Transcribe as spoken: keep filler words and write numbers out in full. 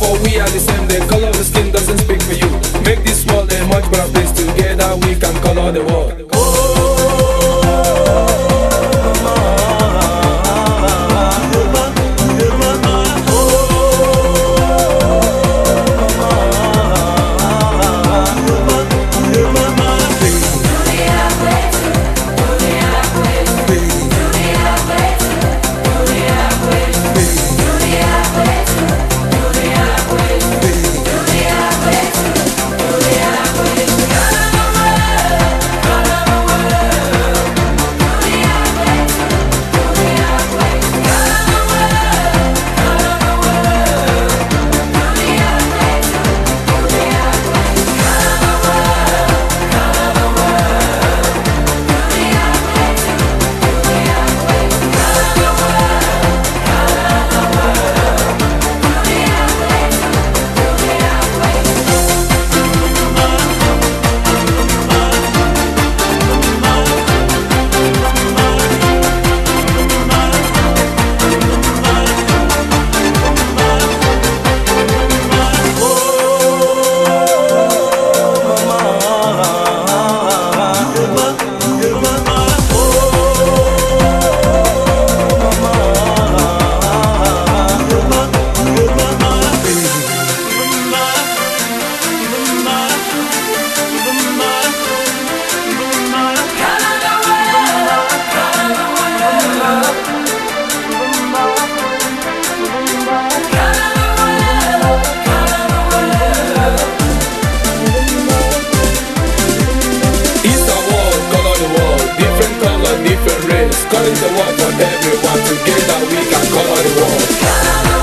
for we are the same. The color of the skin doesn't speak for you. Make this world a much better place. Together we can color the world. Different race, calling the world for everyone. Together we can color the world.